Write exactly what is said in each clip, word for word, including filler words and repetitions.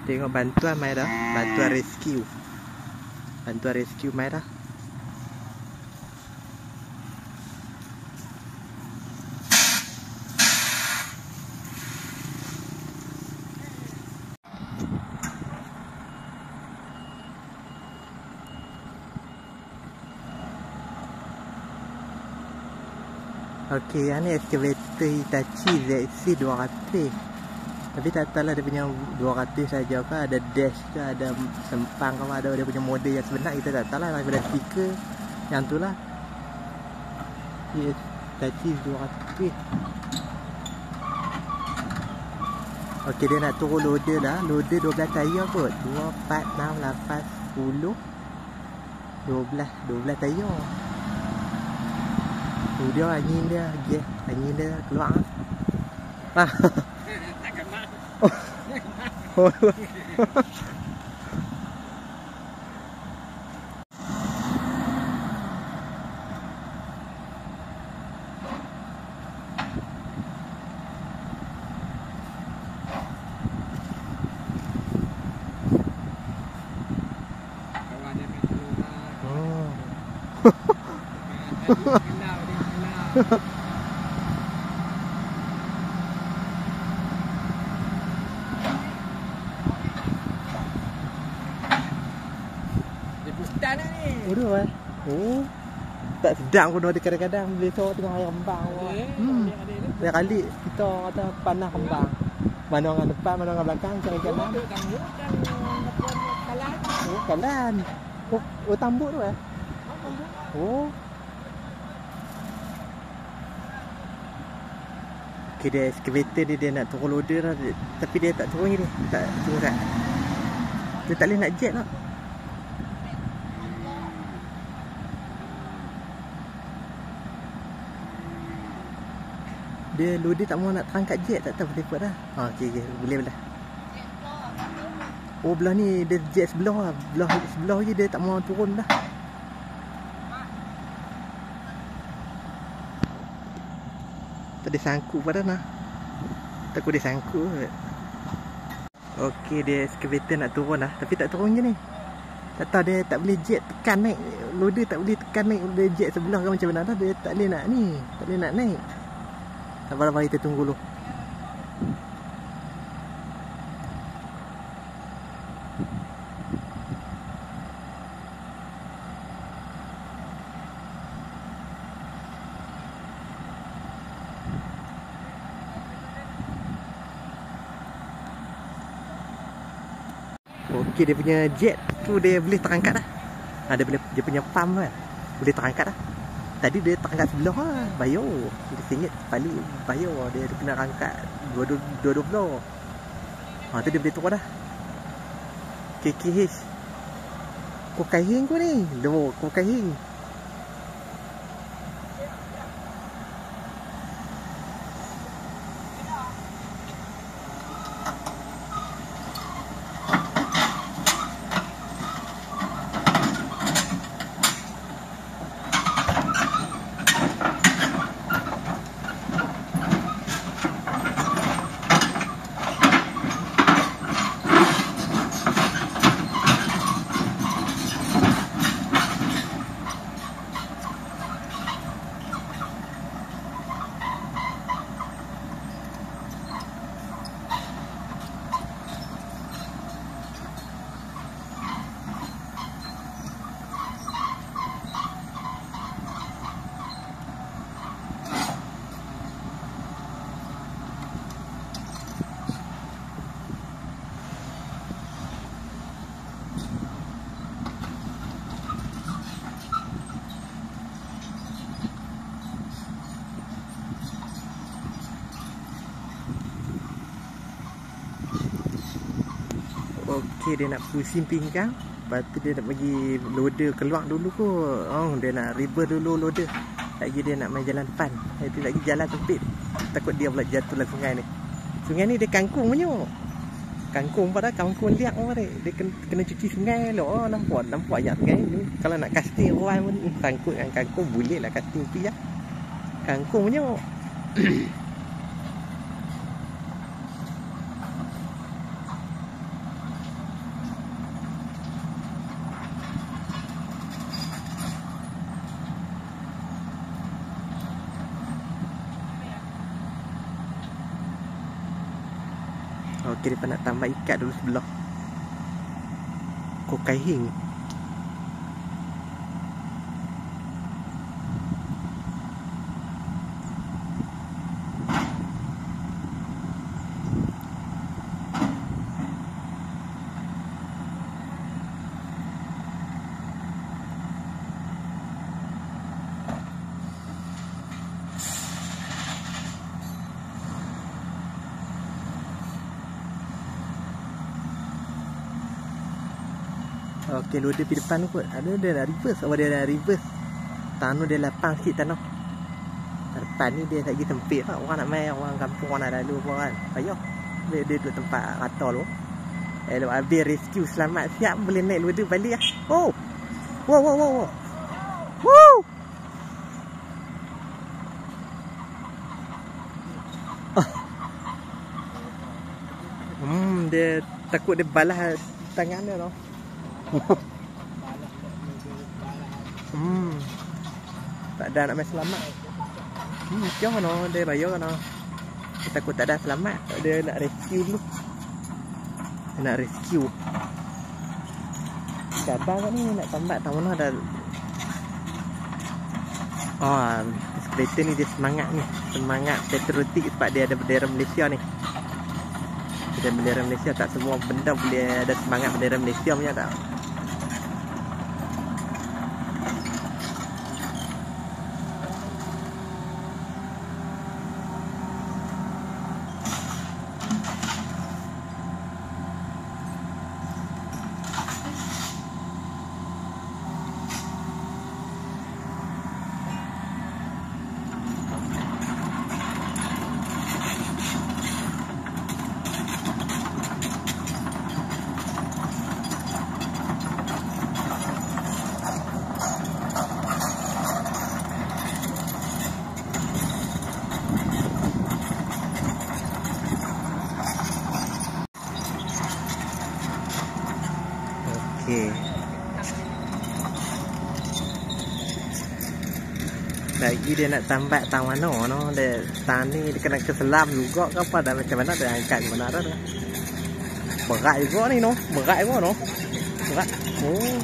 Tengok bantuan mai dah. Bantuan rescue. Bantuan rescue mai dah. Okey, yang ni excavator Hitachi Z C dua ratus. Tapi tak tahu lah dia punya dua ratus saja ke, ada dash ke, ada sempang ke, ada dia punya model yang sebenar kita tak tahu lah. Daripada stiker yang tu lah. Yes, Hitachi dua ratus. Okey, dia nak turun loader dah. Loader dua belas tayar kot. dua, empat, enam, lapan, sepuluh, dua belas, dua belas tayar. Tu dia angin dia, yeah, angin dia keluar. Ah. Tak kemak. Oh. Kawan dia main keluar. Oh. Kenal dia kenal. Dia pustan ni. Udah eh. Oh. Tak sedang pun ada kadang-kadang bila so tengah air kembang. Hmm. Dia kali kita kata panah kembang. Mana orang depan, mana orang belakang, cari kanan. Oh, kanan. Oh, oh tambuk tu eh. Oh. Okay, dia excavator dia, dia nak turun loader lah. Dia, tapi dia tak turun gini. Tak turun tak. Dia tak boleh nak jet lah. Dia loader tak mau nak terangkat jet, tak tahu boleh buat dah. Ha, okey okey, boleh belah. Oh, belah ni dia jet sebelah lah. Belah sebelah je dia tak mau turun dah. Tak ada sangkut pada nah. Takut dia sangkut. Okey, dia excavator nak turun lah. Tapi tak turun je ni. Tak tahu dia tak boleh jet tekan naik. Loader tak boleh tekan naik. Dia jet sebelah ke macam mana dah. Dia tak boleh nak ni. Tak boleh nak naik. Sabar-sabar kita tunggu dulu. Okey, dia punya jet tu dia boleh terangkat dah. Ha, dia boleh, dia punya pump kan. Boleh terangkat dah. Tadi dia terangkat sebelah lah. Bayar. Dia singit balik bayar. Dia, dia kena angkat dua-dua belah. Ha, tu dia boleh turun dah. K K H. Kau kahing kau ni. Loh, kau kahing. Okey, dia nak pusing pinggang. Lepas tu dia nak bagi loader keluar dulu kot. Oh, dia nak reverse dulu loader. Lagi dia nak main jalan depan. Itu lagi jalan sempit. Takut dia pula jatuh dalam sungai ni. Sungai ni dia kangkung punya. Kangkung pada kangkung liak pada. Dia kena, kena cuci sungai lo. Oh, nampak nampak ayat sungai ni. Kalau nak casting orang pun sangkut dengan kangkung boleh lah casting tu ya. Kangkung punya. Okey, dia nak tambah ikat dulu sebelah. Kokai hing. Okey, loader pergi depan tu kot. Ada dia nak reverse. Oh, dia nak reverse. Tanah dia lapang sikit tanah. Depan ni dia lagi sempit lah. Orang nak main, orang kampung orang nak lalu pun kan. Payah. Dia, dia duduk tempat rata tu. Eh, lepas habis rescue selamat siap boleh naik loader balik lah. Oh! Wow, wow, wow, wow. Woo! Oh. Hmm, dia takut dia balas tangan dia tu. Hmm. Tak ada nak main selamat. Hmm, macam mana dia bayar kan. Dia takut tak ada selamat. Dia nak rescue dulu. Dia nak rescue. Kadang kan ni nak tambat tak mana dah. Oh, kereta ni dia semangat ni. Semangat patriotik sebab dia ada bendera Malaysia ni. Ada bendera Malaysia, tak semua benda boleh ada semangat bendera Malaysia punya tak. Okey. Lagi dia nak tambat tang mana no. Dia tang ni dia kena keselam juga ke apa dah macam mana dia angkat ke mana dah. Berat juga ni no. Berat juga no. Berat. Oh.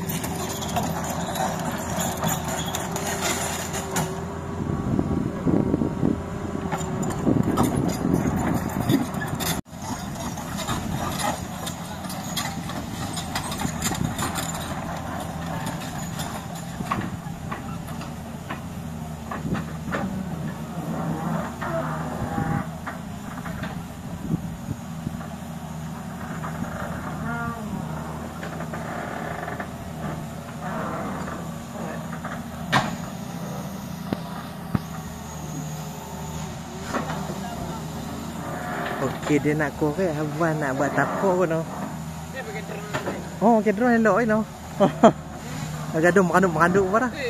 Okey, dia nak korek Abang nak buat tapak pun no. Dia pakai drone. Oh, okey drone elok no. Gaduh meranduk-meranduk apa dah.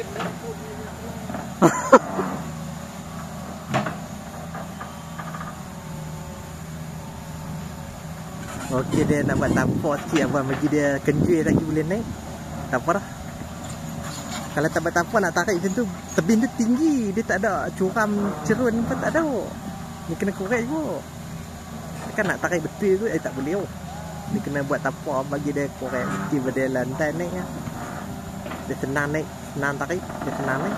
Okey, dia nak buat tapak sikit Abang bagi dia kenjui lagi boleh naik. Tak apa dah. Kalau tak buat tapak nak tarik macam tu, tebing tu tinggi, dia tak ada curam cerun pun tak ada. Dia kena korek juga. Kan nak tarik betul tu, eh tak boleh oh. Dia kena buat tapak bagi dia korek mesti pada lantai naik lah. Dia senang naik, senang tarik, dia senang naik.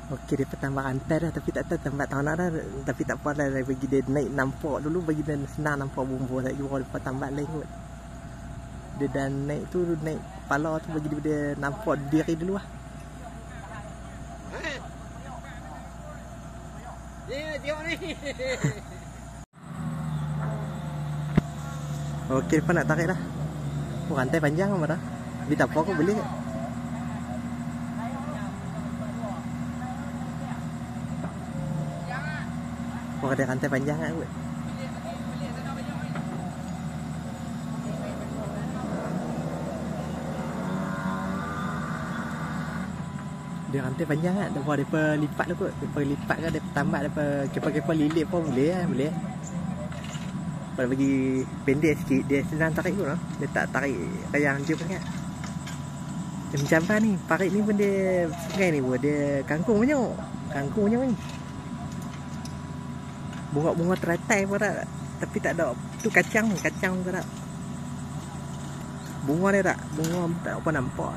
Okey, dia tambah rantai dah tapi tak tahu tambah tahun dah. Tapi tak apa lah, bagi dia naik nampak dulu, bagi dia senang nampak bumbu lagi orang dia tambah lain kot. Dia dah naik tu, naik kepala tu bagi dia, dia nampak diri dulu lah. Ni tengok ni. Okey, depan nak tarik dah. Oh, rantai panjang apa dah. Tapi tak apa, aku boleh ke? Oh, ada rantai panjang kan kot. Dia rantai panjang kan. Dia buat depa lipat tu kot. Depa lipat kan, depa tambah, depa kepa-kepa lilit pun boleh lah, boleh. Kalau bagi pendek sikit, dia senang tarik pun lah. Dia tak tarik kayak dia pun kan. Dia macam apa ni? Parit ni pun dia sungai ni pun. Dia kangkung punya. Kangkung punya ni. Bunga-bunga teratai pun tak. Tapi tak ada. Tu kacang ni. Kacang ke tak. Bunga dia tak. Bunga tak apa nampak.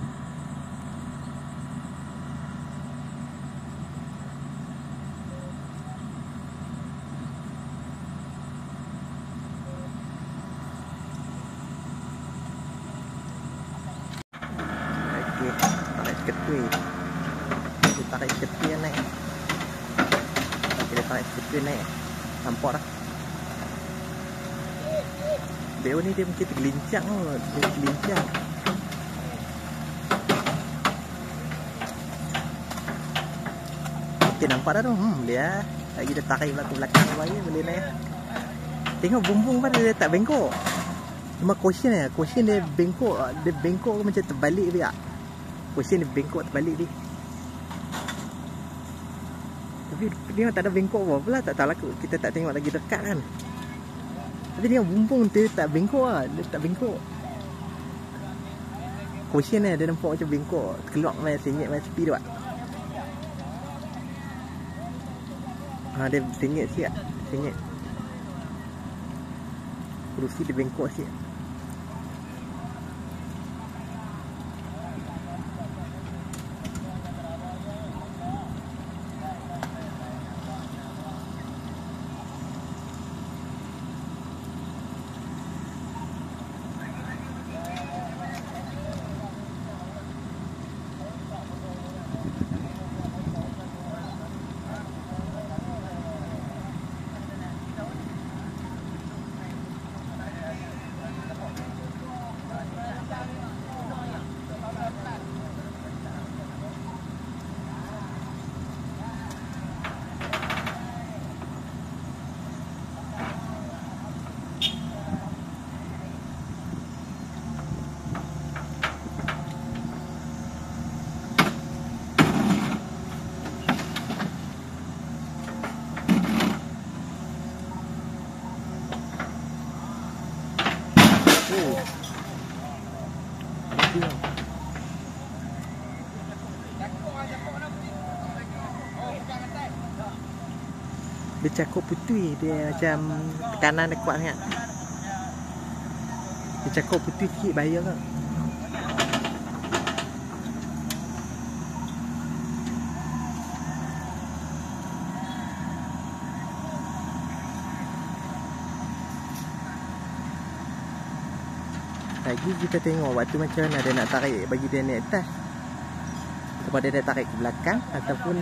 Okey. Tarik ketui. Dia tarik ketui yang naik. Okey, dia tarik ketui naik. Nampak dah. Beo ni dia mungkin tergelincang kot. Dia tergelincang. Okey, nampak dah tu. Hmm, dia lagi dia tarik belakang-belakang bagi boleh naik. Tengok bumbung pada dia tak bengkok. Cuma cushion dia, cushion dia bengkok. Dia bengkok macam terbalik dia. Cushion dia bengkok terbalik dia. Tapi dia tak ada bengkok apa pula, tak tahu lah, kita tak tengok lagi dekat kan. Tapi dia bumbung dia tak bengkok lah, dia tak bengkok. Cushion dia, dia nampak macam bengkok, keluar main sengit main sepi tu. Ha, dia sengit sikit, sengit. Kerusi dia bengkok sikit. Dia cakup putih, dia macam tekanan dia kuat sangat. Dia cakup putih sikit bahaya kan. Lagi kita tengok waktu macam mana dia nak tarik bagi dia naik atas. Sebab dia dah tarik ke belakang ataupun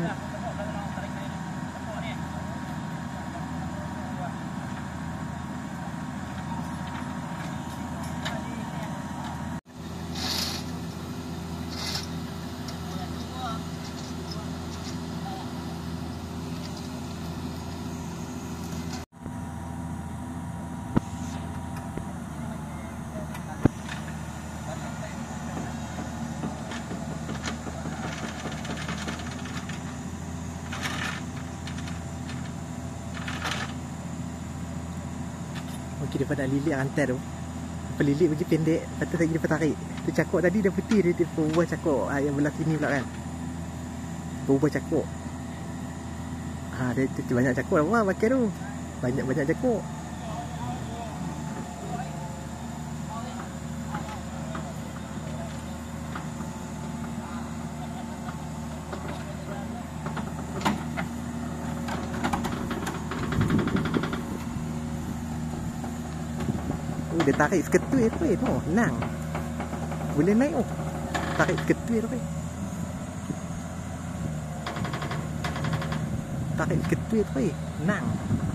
okey, dia pada lilit rantai tu. Apa lilit bagi pendek, lepas tu lagi dia tarik. Tu cakuk tadi dia putih, dia, dia berubah cakuk. Ha, yang belah sini pula kan. Berubah cakuk. Ha, dia, dia, dia banyak cakuk lah pakai tu. Banyak-banyak cakuk. dia tarik seketui tu eh, tu senang. Boleh naik oh. Tarik seketui tu eh. Tarik seketui tu eh, senang.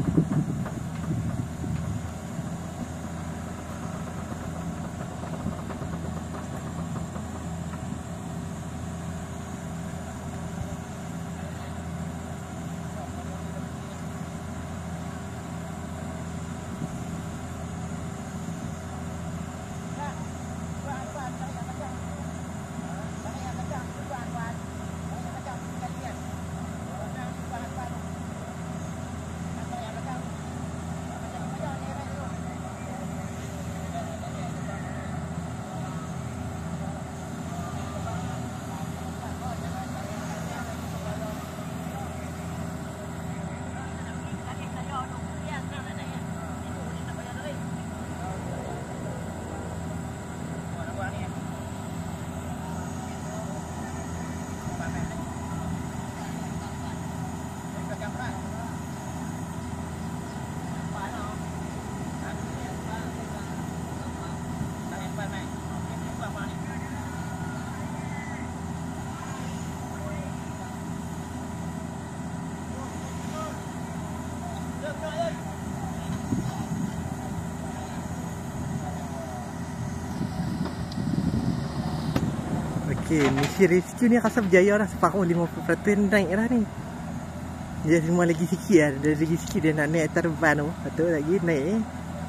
Okey, misi rescue ni rasa berjaya dah. Separuh lima puluh peratus naik dah ni. Dia semua lagi sikit lah. Dia lagi sikit dia nak naik atas depan tu. Lepas tu lagi naik eh.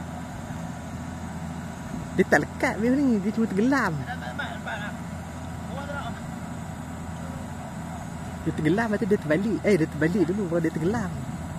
Dia tak lekat dia ni. Dia cuma tenggelam. Dia tenggelam lepas tu dia terbalik. Eh dia terbalik dulu baru dia tenggelam.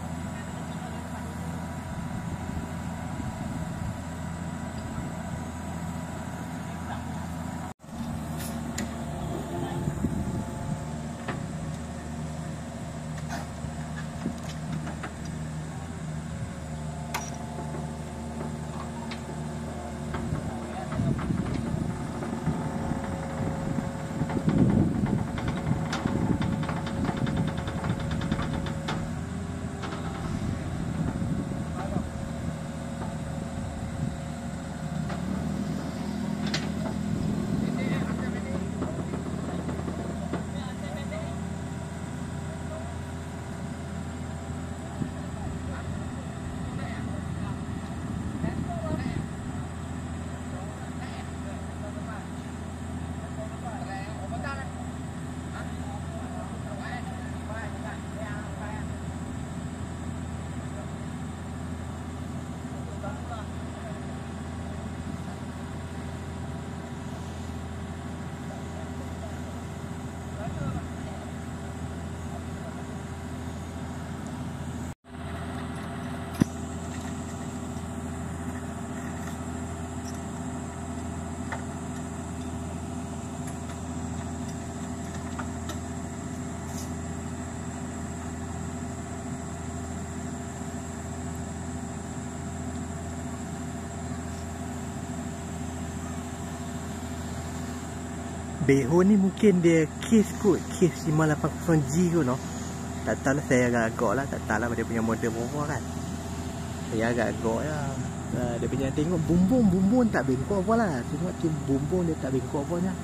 Beho ni mungkin dia case kot, case lima lapan kosong G kot no. Tak tahu lah, saya agak-agak lah, tak tahu lah dia punya model berapa kan. Saya agak-agak lah. Uh, dia punya tengok bumbung, bumbung tak bengkok apa lah. Tengok tu bumbung dia tak bengkok apa lah.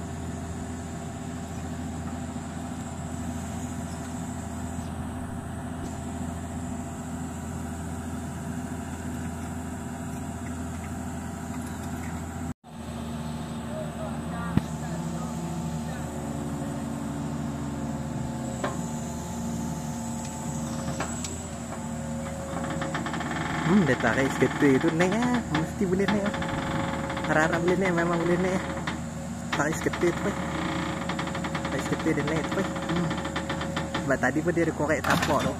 Hmm, dia tarik skater tu naik lah. Mesti boleh naik lah. Harap-harap boleh naik, memang boleh naik lah. Tarik skater tu pun. Tarik skater dia naik tu pun. Hmm. Sebab tadi pun dia ada korek tapak tu.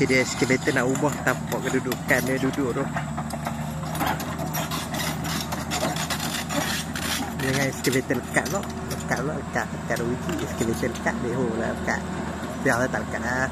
Okay, dia excavator nak ubah tapak kedudukan dia duduk tu. Dengan excavator lekat tu. Lekat tu, lekat. Lekat tu wiki, excavator lekat dia. Oh lah, lekat. Biar lah tak lekat lah.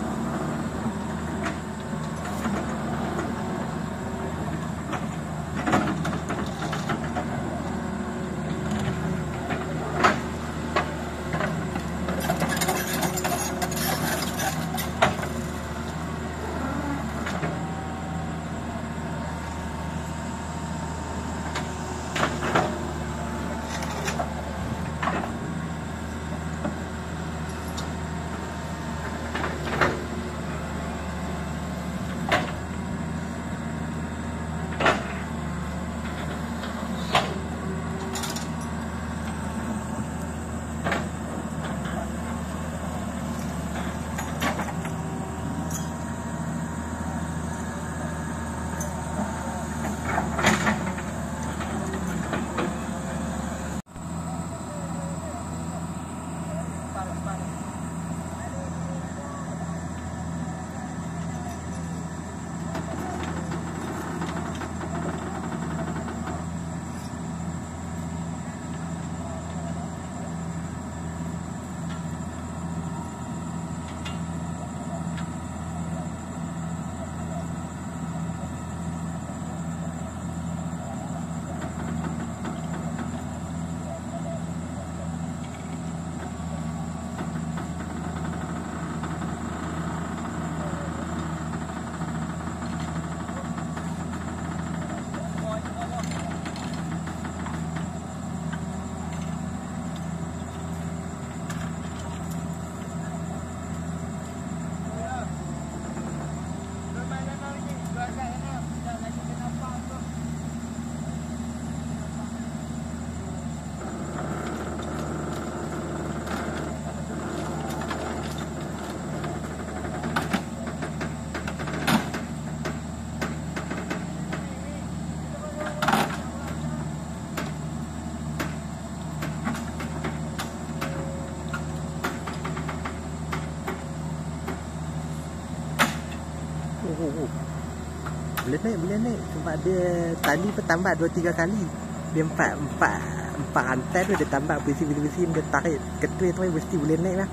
Oh, oh, oh. Boleh naik, boleh naik. Sebab dia tali pun tambah dua tiga kali. Dia empat empat empat rantai tu dia tambah besi-besi dia tarik ketul tu mesti boleh naik lah.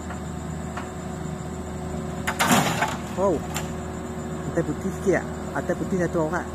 Oh. Rantai putih sikit tak? Rantai putih satu orang.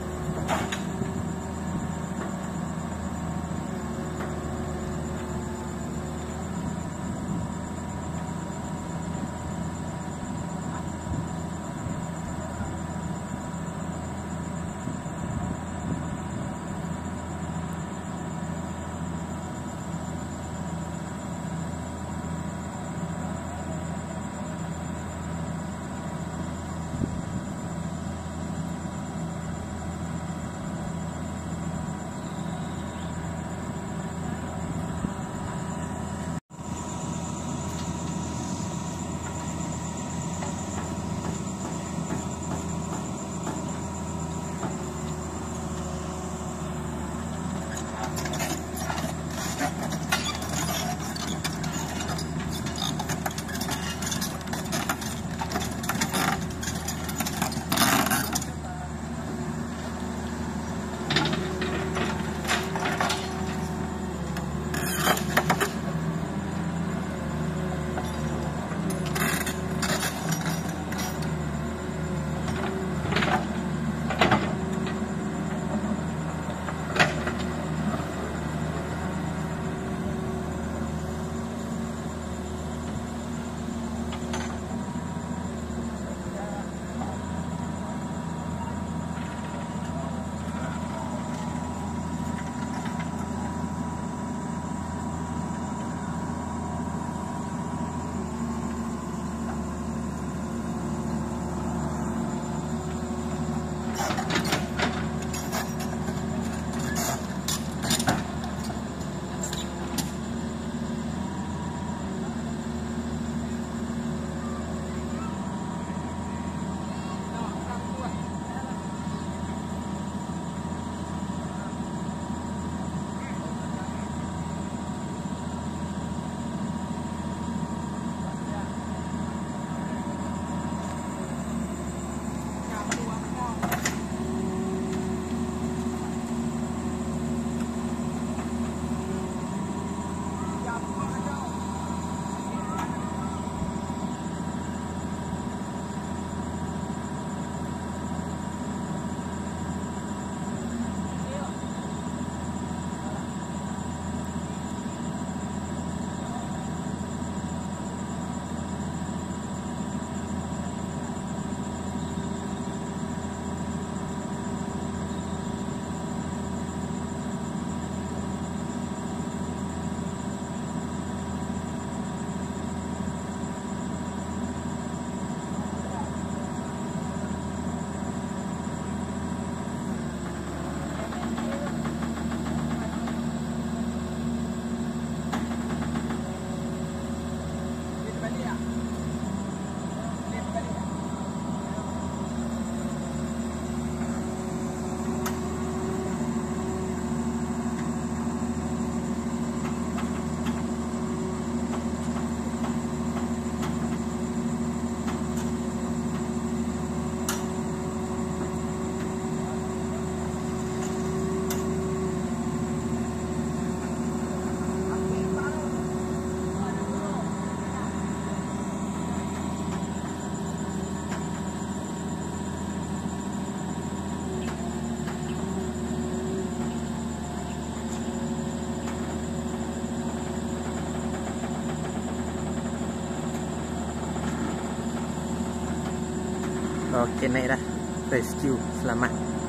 Okey, naik dah. Rescue, selamat.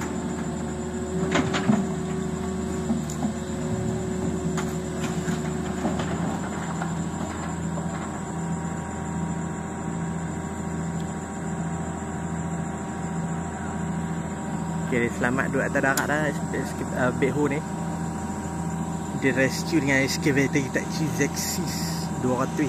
Okay, selamat duduk atas darat dah. uh, Backhoe ni dia rescue dengan excavator Hitachi Zexis dua ratus.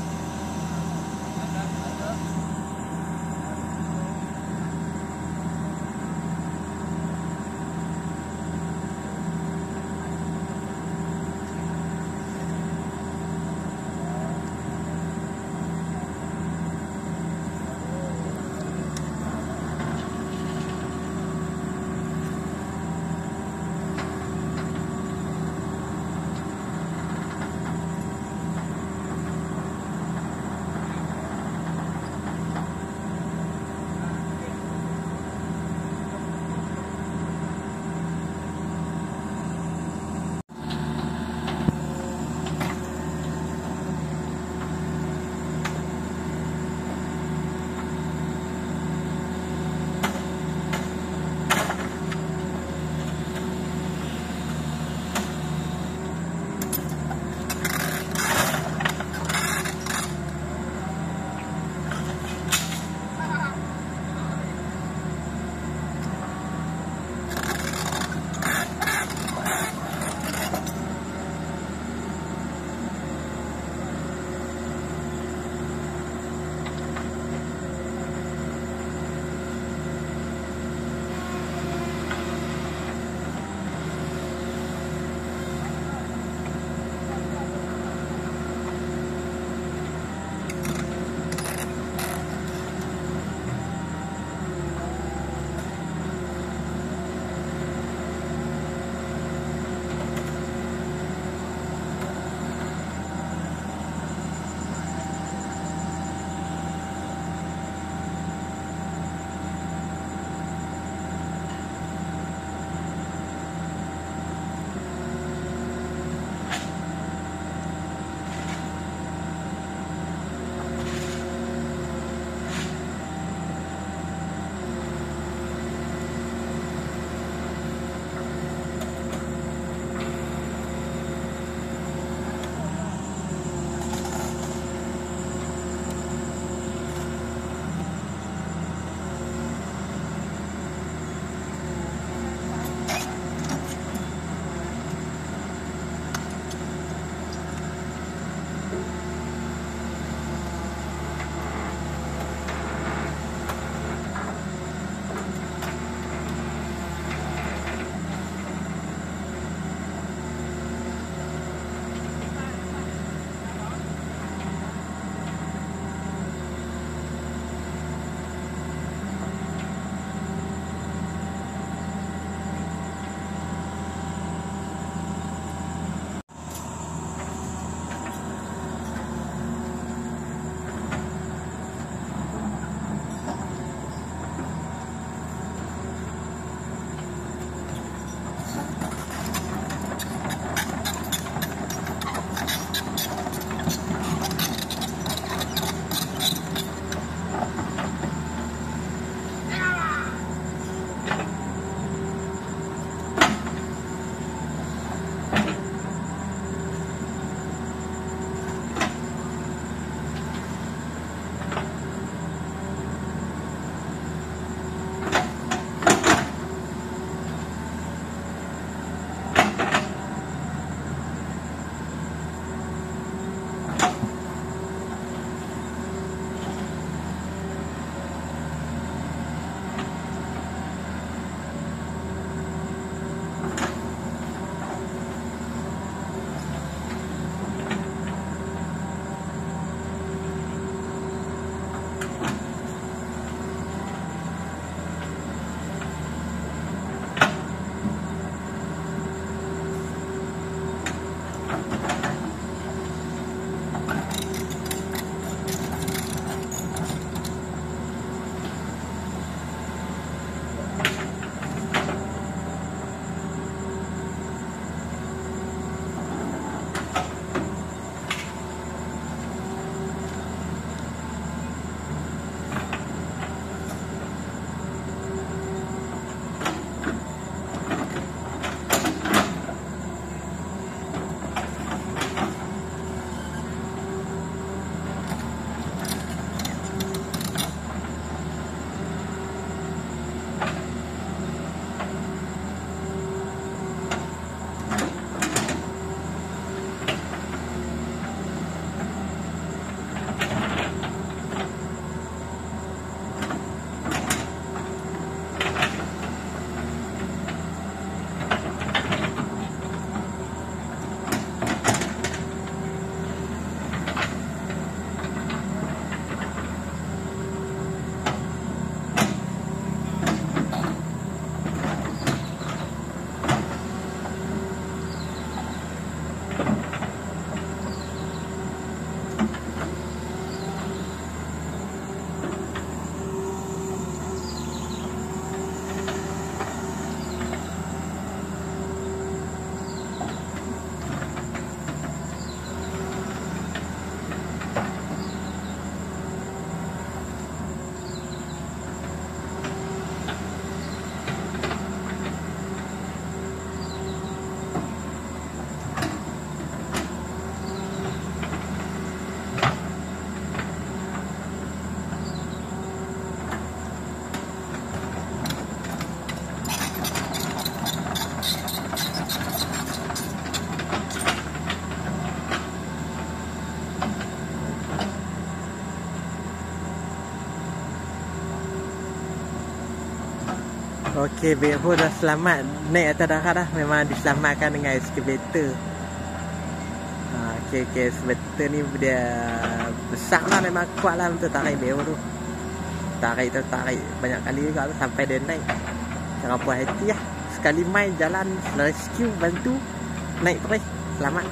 Okey, Beho dah selamat naik atas darat dah. Memang diselamatkan dengan excavator. Ha, okey, okey, excavator ni dia besar lah, memang kuat lah untuk tarik Beho tu. Tarik tu tarik banyak kali juga tu sampai dia naik. Jangan puas hati lah. Sekali main jalan rescue bantu naik terus. Selamat.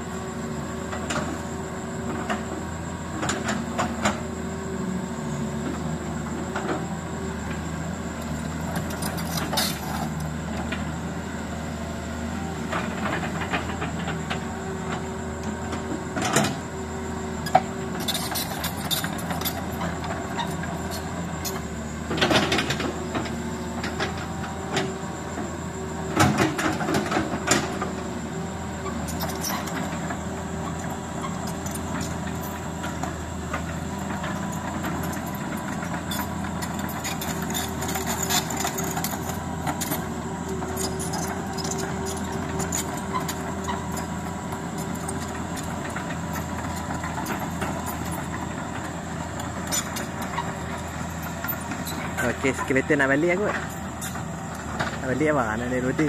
Okey, excavator nak balik aku. Nak balik apa? Nak naik roda.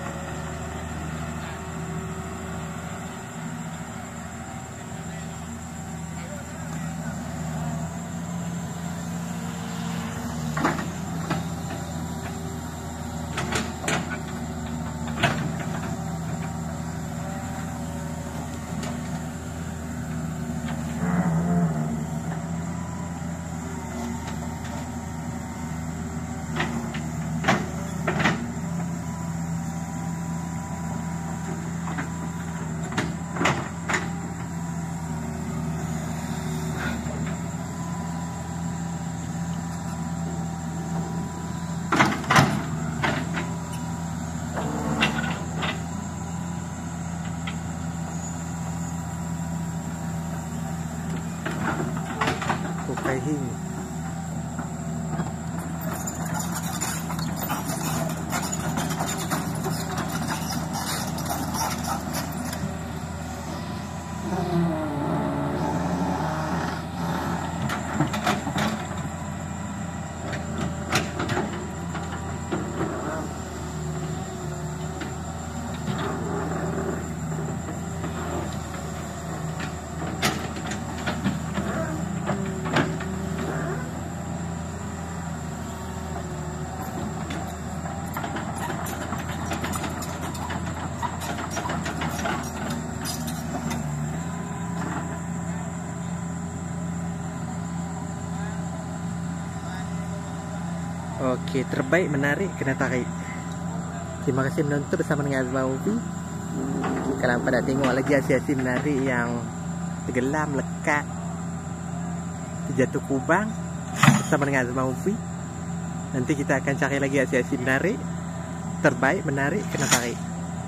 Kai Hing. Okey, terbaik menarik kena tarik. Terima kasih menonton bersama dengan Azman Movie. Kalau hampa nak tengok lagi aksi-aksi menarik yang tenggelam, lekat, terjatuh kubang bersama dengan Azman Movie, nanti kita akan cari lagi aksi-aksi menarik. Terbaik menarik kena tarik.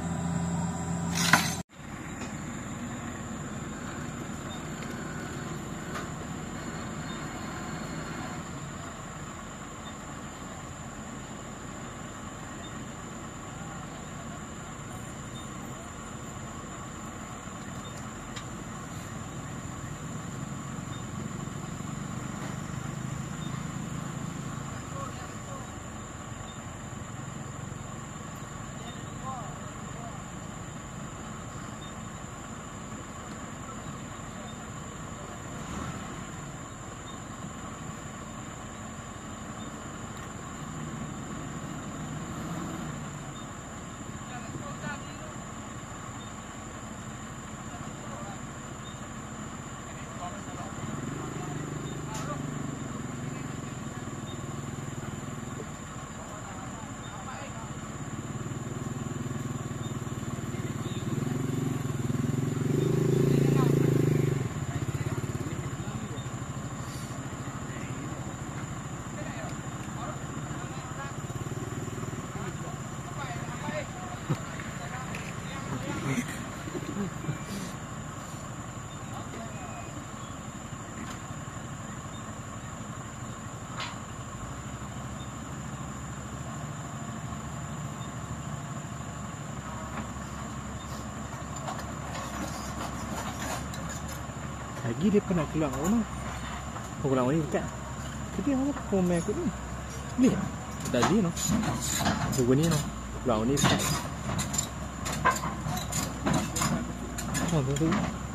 Lagi dia pernah keluar kat mana? Oh, keluar mana dekat. Jadi apa kau main aku ni? Boleh? Tadi no. Tunggu ni no. Belau ni dekat. Oh, tu.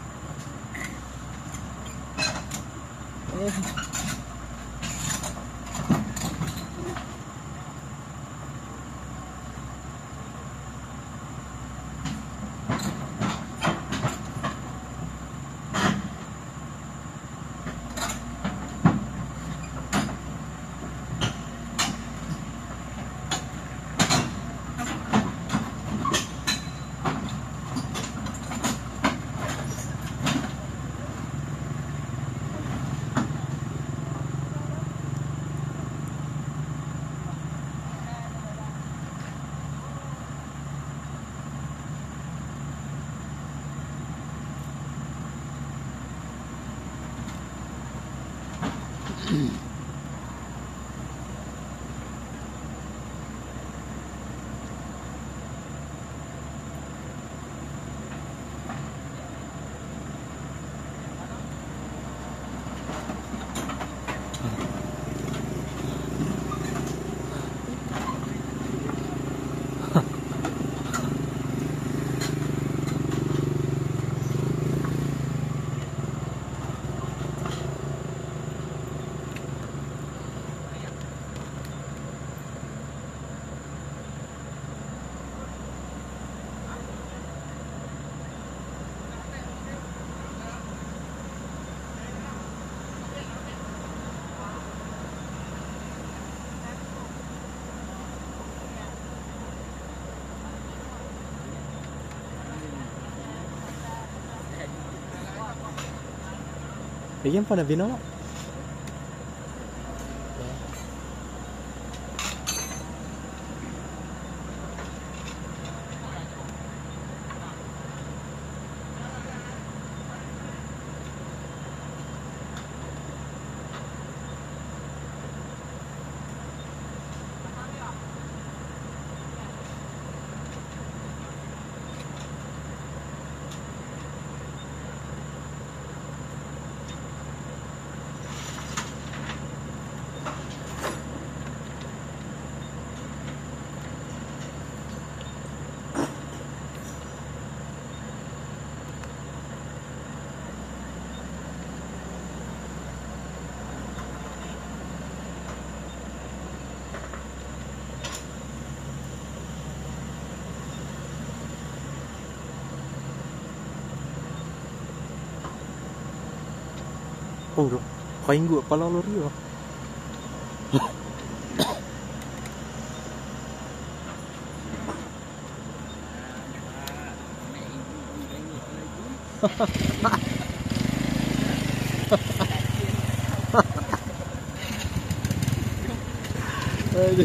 Eh. Bigyan pa na binawa. Oh, kau ingat kepala lori lah. Aduh.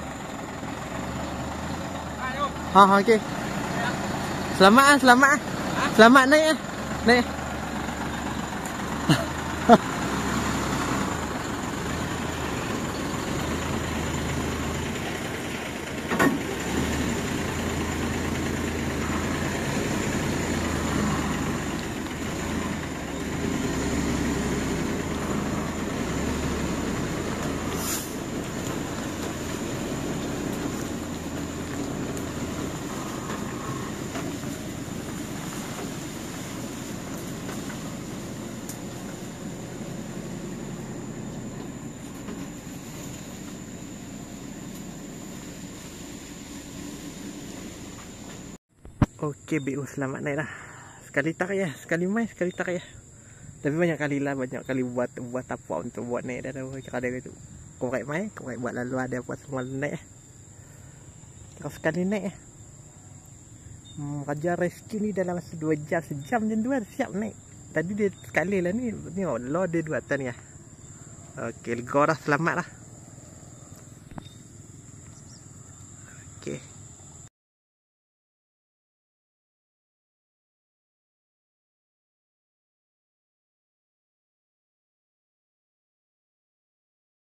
Ha, ha, okey. Selamat ah, selamat ah. Selamat naik eh. Naik. Okey, B U selamat naik dah. Sekali tak ya, sekali mai, sekali tak ya. Tapi banyak kali lah, banyak kali buat buat apa untuk buat naik dah dah. Ada gitu. Korek mai, korek buat lalu ada buat semua naik. Kalau sekali naik ya. Hmm, Raja Rescue ni dalam masa dua jam, sejam je dua siap naik. Tadi dia sekali lah ni, ni lo dia dua tan ya. Okey, lega dah, selamat dah.